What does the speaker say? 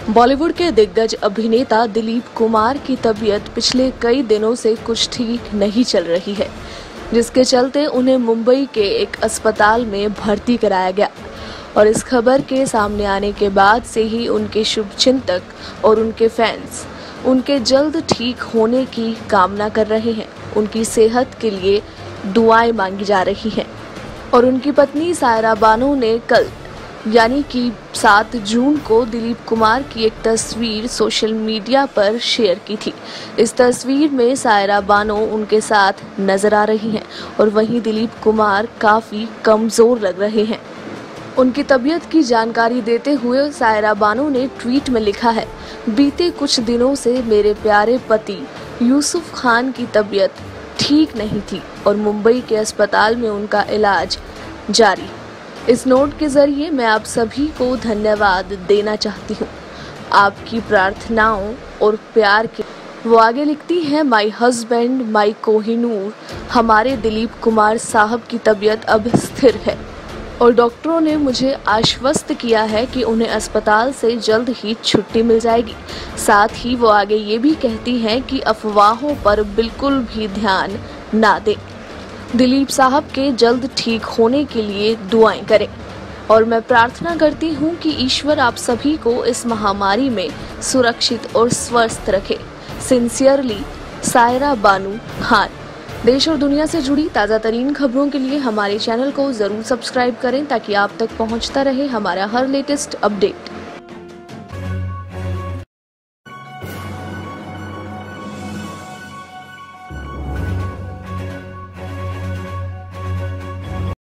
बॉलीवुड के दिग्गज अभिनेता दिलीप कुमार की तबीयत पिछले कई दिनों से कुछ ठीक नहीं चल रही है, जिसके चलते उन्हें मुंबई के एक अस्पताल में भर्ती कराया गया। और इस खबर के सामने आने के बाद से ही उनके शुभचिंतक और उनके फैंस उनके जल्द ठीक होने की कामना कर रहे हैं। उनकी सेहत के लिए दुआएं मांगी जा रही हैं। और उनकी पत्नी सायरा बानो ने कल यानी कि 7 जून को दिलीप कुमार की एक तस्वीर सोशल मीडिया पर शेयर की थी। इस तस्वीर में सायरा बानो उनके साथ नजर आ रही हैं और वहीं दिलीप कुमार काफी कमजोर लग रहे हैं। उनकी तबीयत की जानकारी देते हुए सायरा बानो ने ट्वीट में लिखा है, बीते कुछ दिनों से मेरे प्यारे पति यूसुफ खान की तबीयत ठीक नहीं थी और मुंबई के अस्पताल में उनका इलाज जारी। इस नोट के जरिए मैं आप सभी को धन्यवाद देना चाहती हूँ, आपकी प्रार्थनाओं और प्यार के। वो आगे लिखती हैं, माई हस्बैंड माई कोहिनूर, हमारे दिलीप कुमार साहब की तबीयत अब स्थिर है और डॉक्टरों ने मुझे आश्वस्त किया है कि उन्हें अस्पताल से जल्द ही छुट्टी मिल जाएगी। साथ ही वो आगे ये भी कहती हैं कि अफवाहों पर बिल्कुल भी ध्यान ना दें, दिलीप साहब के जल्द ठीक होने के लिए दुआएं करें और मैं प्रार्थना करती हूं कि ईश्वर आप सभी को इस महामारी में सुरक्षित और स्वस्थ रखे। सिंसियरली, सायरा बानो खान। देश और दुनिया से जुड़ी ताज़ा तरीन खबरों के लिए हमारे चैनल को ज़रूर सब्सक्राइब करें ताकि आप तक पहुंचता रहे हमारा हर लेटेस्ट अपडेट।